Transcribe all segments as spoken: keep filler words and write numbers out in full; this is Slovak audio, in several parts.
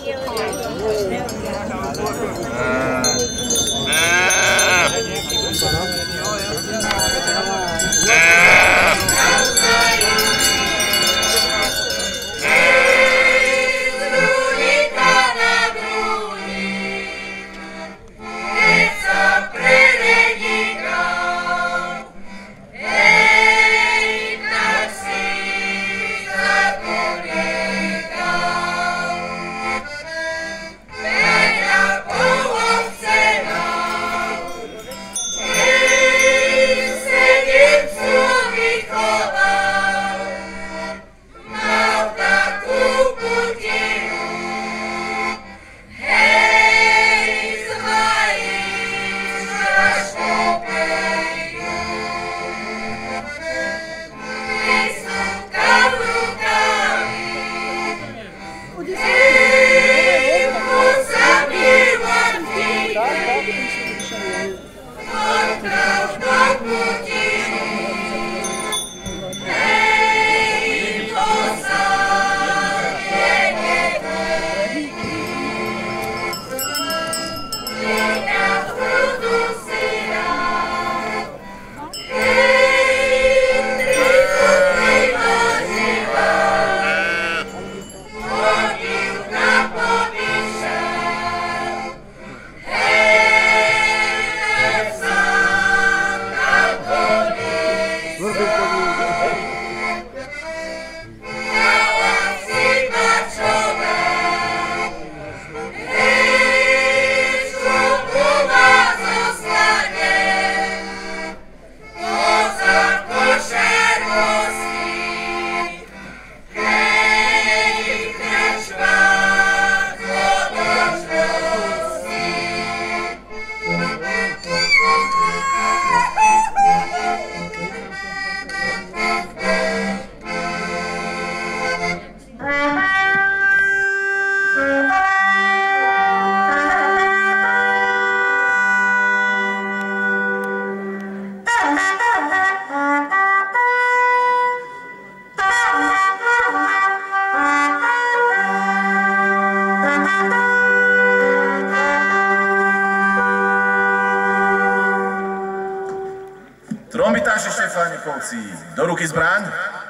Trombitáši Štefánikovci, do ruky zbraň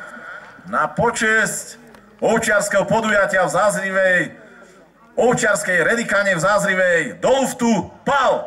na počesť ovčiarskeho podujatia v Zázrivej, ovčiarskej redikane v Zázrivej, do luftu, pal!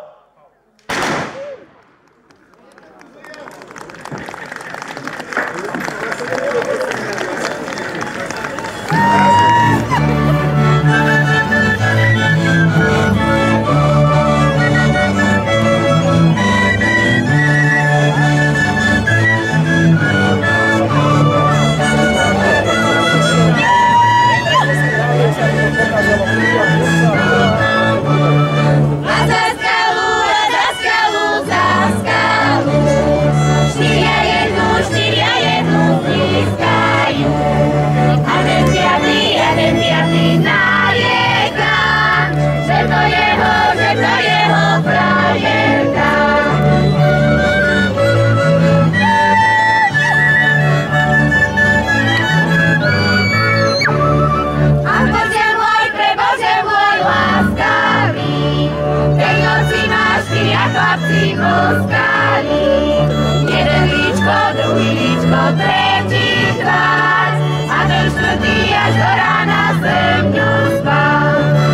Jeden líčko, druhý líčko, tretí tvár, a ten štvrtý až do rána sem ňu spal.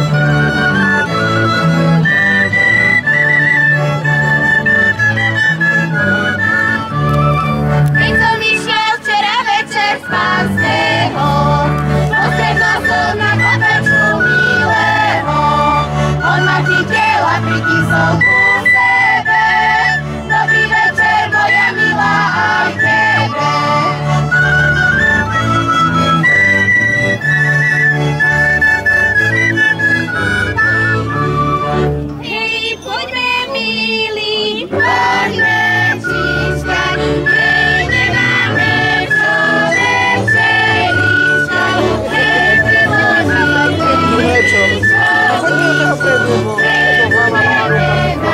Keď som išiel včera večer z Panského, postretol som na kopečku milého. On ma chytil a pritisol ku sebe. Dobrý večer, moja milá, aj tebe. Hej, poďme, milí, poďme číškať. Hej, nemáme čo večeričkať. Hej, priložíme číškať. Hej, nemáme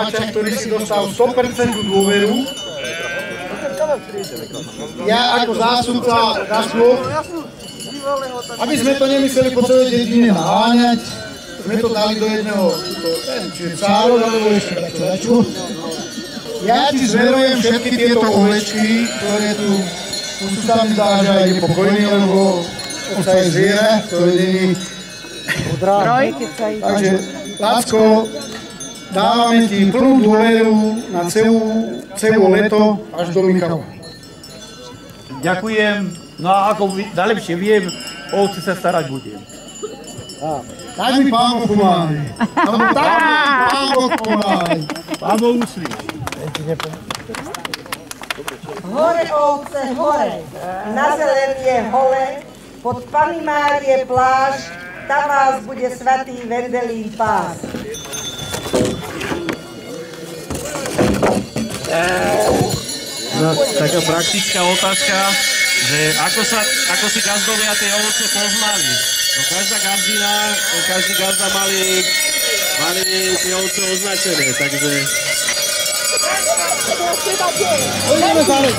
Kováča, ktorý si dostal sto percent dôveru. Ja ako zástupca Gaslu, aby sme to nemysleli po celej dedine naháňať, sme to dali do jedného, čiže cáro, alebo ešte takto začu. Ja ti zverujem všetky tieto ovečky, ktoré tu, tu sú tam zdá, že aj je pokojný, lebo sa je zviera, ktoré není odráža. Takže, Lacko, dávame ti plnú dôveru na celú, celú leto až do Michalova. Ďakujem, no a ako najlepšie viem, o ovce sa starať budem. Tak mi Pán Boh pomáhaj. Alebo tak mi Pán Boh pomáhaj. Pán Boh uslí. Hore ovce, hore, na zelenie hole, pod Panny Márie pláž, tam vás bude svätý Vendelín pás. No, taká praktická otázka, že ako, sa, ako si gazdovia tie ovce poznali. No každá gazdina, každý gazda mali, mali tie ovce označené, takže... Poďme zále,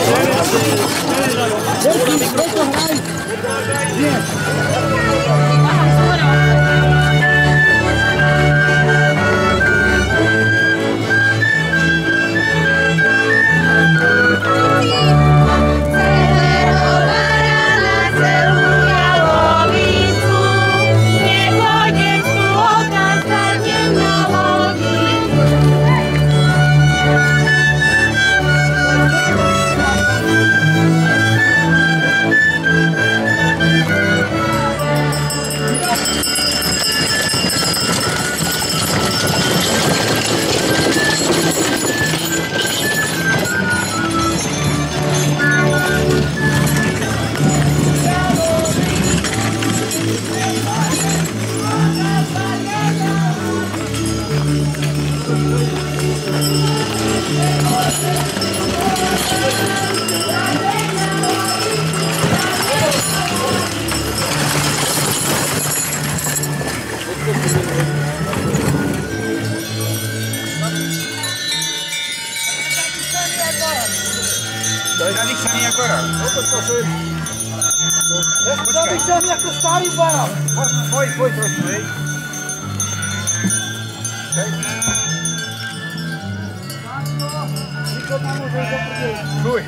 Zadýchaný ako rak. Zadýchaný ako starý barák. Poj, poj trošku, hej. Čuj.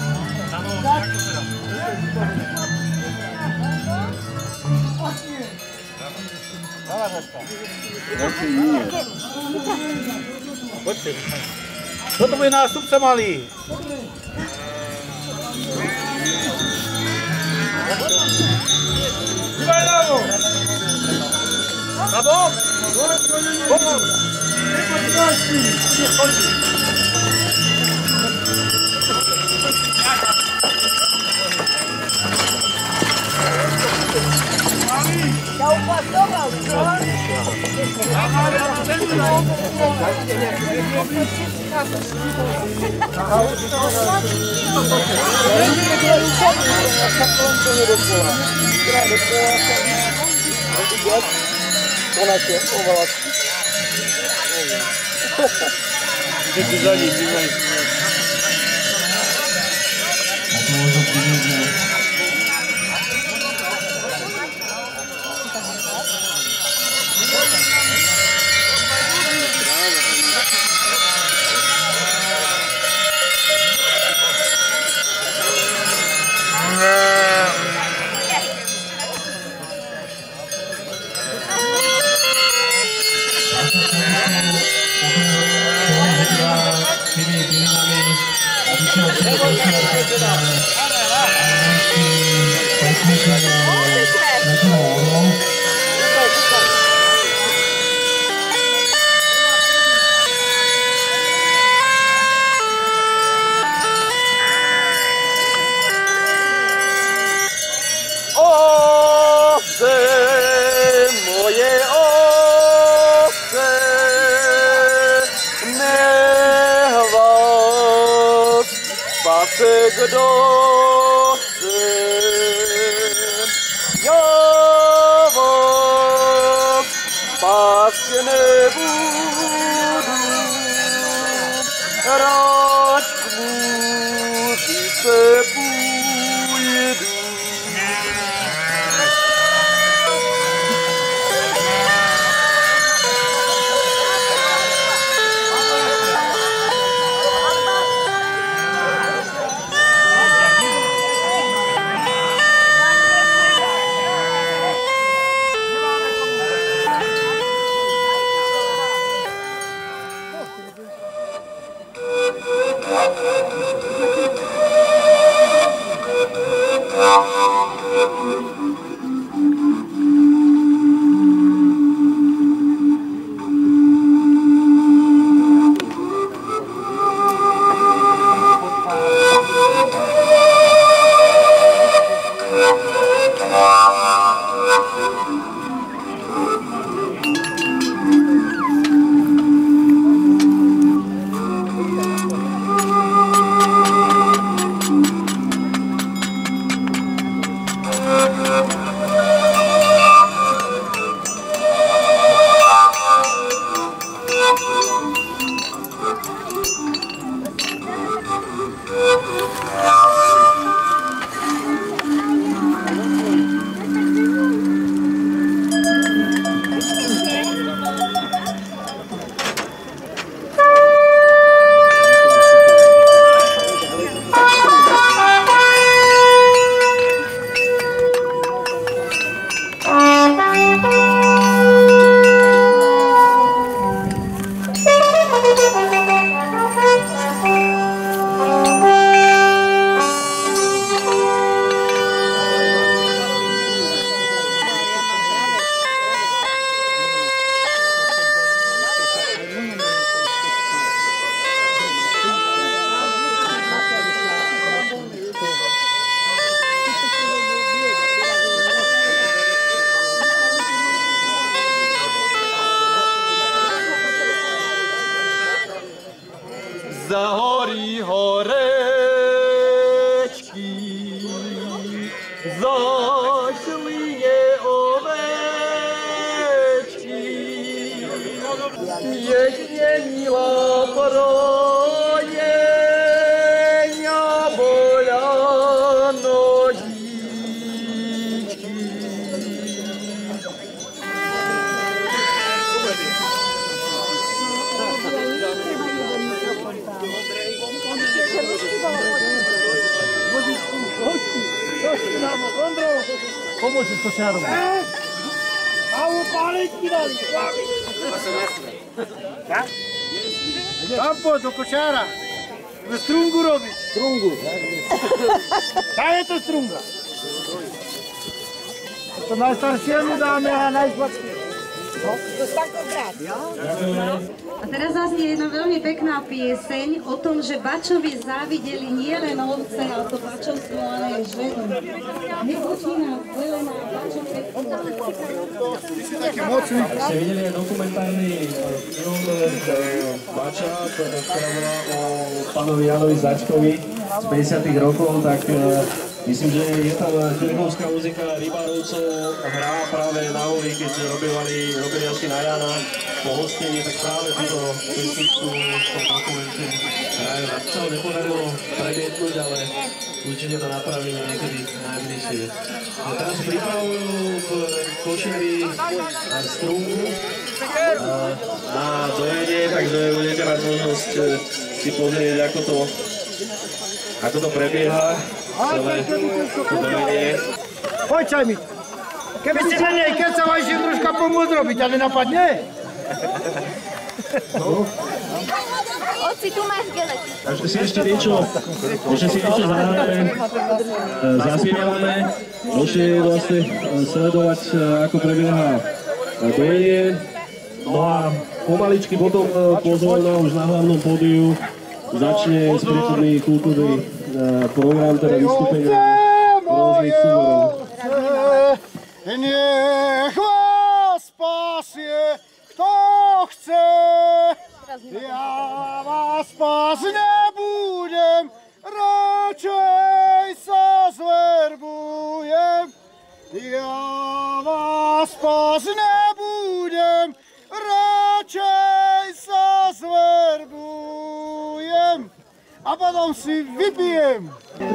Poďte. Toto bude nástupca malý. Dívaj ľavo! Ľavo! Pomôž! Ja upasoval, čo? Kdo chce, já vás pásť nebudu. ovce půjdu. Za hory horečky, za šlinie ovečky, pěkně milá projeňa bola nožičky. Pomôžeš košárom. A upáličky dali. Tam poď do košára. Budeme strungu robiť. Strungu. Tá je to strunga. To najstaršiemu dáme a najsladšie. A teraz zaznie jedna veľmi pekná pieseň o tom, že Bačovi závideli nie len ovce, ale to bačovstvo, ale aj ženu. Nepočína zelená Bačovské. Ste videli aj dokumentárny film Bača, ktorá bola o pánovi Janovi Začkovi z päťdesiatych rokov, tak myslím, že je tam Čerchovská muzika Rybárovcov hrá práve na holi, keď robili, robili asi na Jana po hostení, tak práve túto pesničku v tom dokumente hrajú. Tak sa ho nepodarilo prebietnúť, ale určite to napravíme niekedy najbližšie. A teraz pripravujú v Košiari strungu na dojenie, takže budete mať možnosť si pozrieť, ako to, ako to prebieha. Počkaj mi. Keby si na nej kecal, ešte troška pomôcť robiť, ale napadne? Oci, tu máš gelet. Takže si ešte niečo, ešte si niečo zahráme, zaspievame, môžete vlastne sledovať, ako prebieha dojenie. No a pomaličky potom pozorná už na hlavnom pódiu začne spriechodný kultúrny program, teda vystúpenia rôznych súborov. Nech vás spasie, kto chce, ja vás spásť nebudem, radšej sa zverbujem. Ja vás spásť nebudem, radšej sa zverbujem. A potom si vypijem.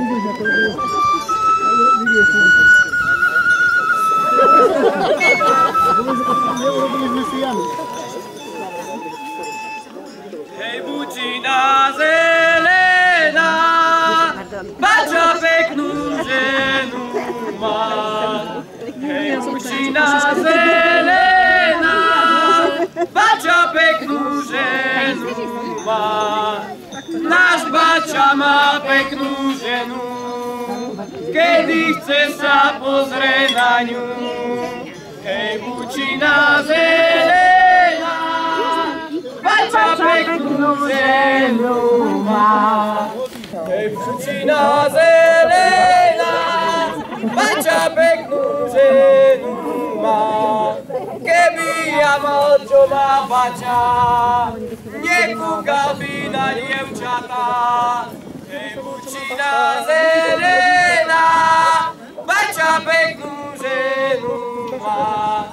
Hej, bučina zelená, bača peknú ženu má. Hej, bučina zelená, bača peknú ženu má. Náš bača má peknú ženu, kedy chce sa pozrieť na ňu. Hej, bučina zelená, bača peknú ženu má. Hej, bučina zelená, bača peknú ženu má. Keby ja mal, čo má bača, nekúkal by na dievčatá. Hej, bučina zelená, bača peknú ženu má.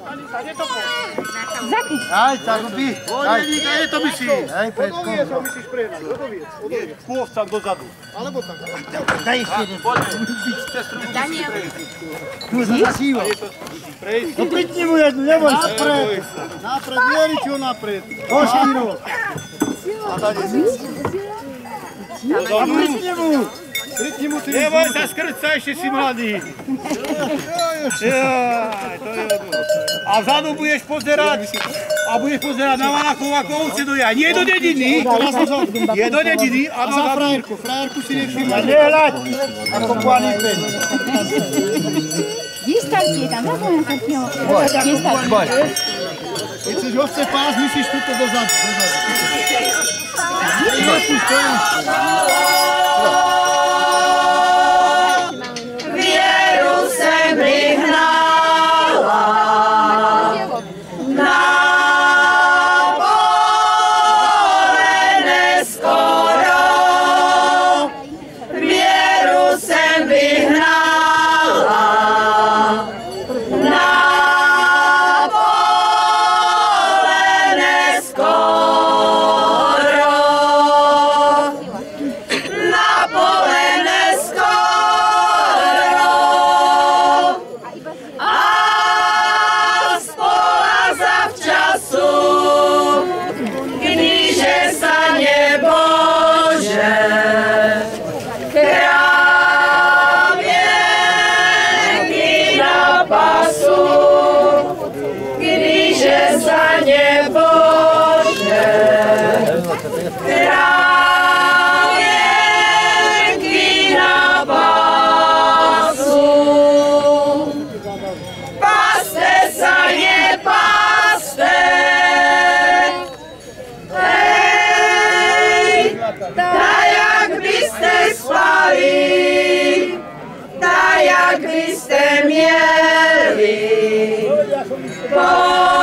Aj, tak by. Aj, je to myslí. aj, predko. Čo myslíš prejednať? Hodoviec, hodoviec. Pôvca dozadu. Alebo tak. Daj ešte jeden. Cez trhu musíš prejsť. Tu sa zasíva. Prejsť. No prikni mu jednu, neboj sa. Napred. Napred, Vieričo, napred. Poštíro. A prikni mu. Prikni mu, ty. Neboj sa, skrca, ešte si mladý. Jaj, to je jedno. A vzadu budeš pozerať, a budeš pozerať na Valachov ako ovce do jaja. Nie do dediny, je do dediny. A za frajerku, frajerku si nevšimla. Nehľaď, ako páni pen. Distancie tam, na koľa sa tieho. Distancie. Keď chceš ovce pás, musíš tuto dozadu. Vieru sem prihnala na polené skoro. Vieru sem prihnala na polené skoro. Na polené skoro. A spola zavčasu, kníže sa nebože, krávienky na pasu, kníže sa nebože, krávienky na pasu. Paste sa nepaste, hej, tak jak by ste spali, tak jak by ste mieli po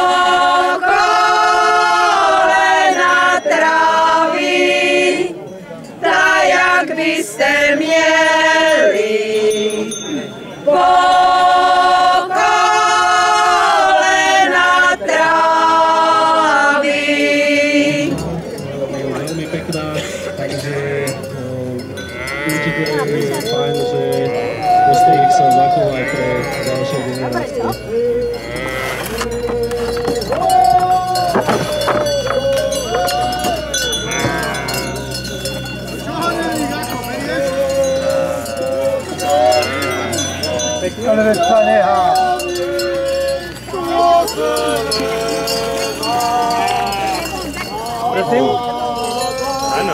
kolena tráviť, tak jak by ste mieli po kolena tráviť. Veľmi pekná, takže určite je fajn, že postolík sa zachoval aj pre ďalšie generácie. Ale veď sa nehá. Prosím? Áno.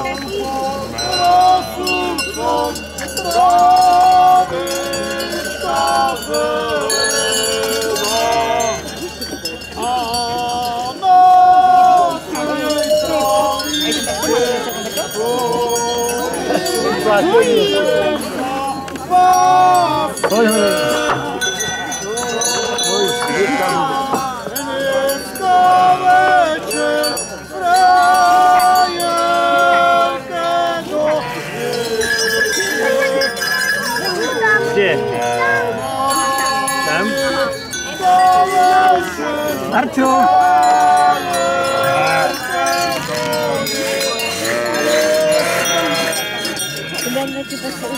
Hoj, hoj. Kde? Tam? Arčo! Dajte to sa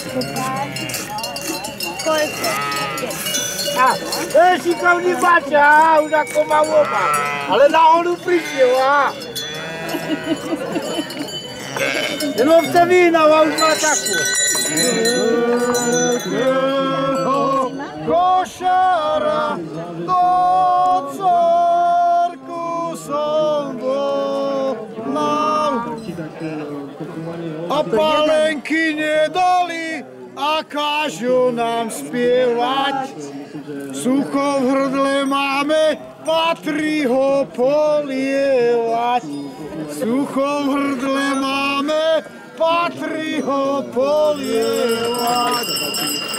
koľko? A, to je šikovný bača, už ako má oba. Ale na holu prišiel, a? Jenom chce vína, a už má takú. Košara, do corku som volal. A palenky nedali, a kážu nám spievať. Sucho v hrdle máme, patrí ho polievať. Sucho v hrdle máme, patrí ho polievať.